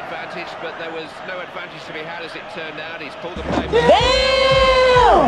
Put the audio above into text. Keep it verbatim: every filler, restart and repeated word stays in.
advantage, but there was no advantage to be had as it turned out. He's pulled the play back. Damn!